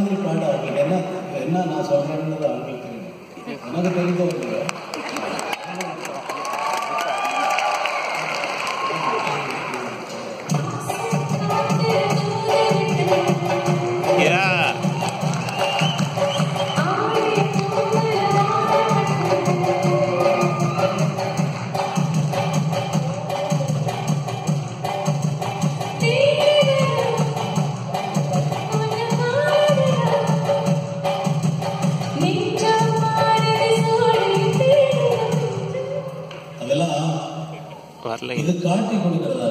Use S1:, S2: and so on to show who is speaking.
S1: மாதிரி பாட அவங்களுக்கு என்ன நான் சொல்றேன்னு அவங்களுக்கு தெரியும். எனக்கு தெரிஞ்சவங்க இது காட்டி கொடுக்கிறதா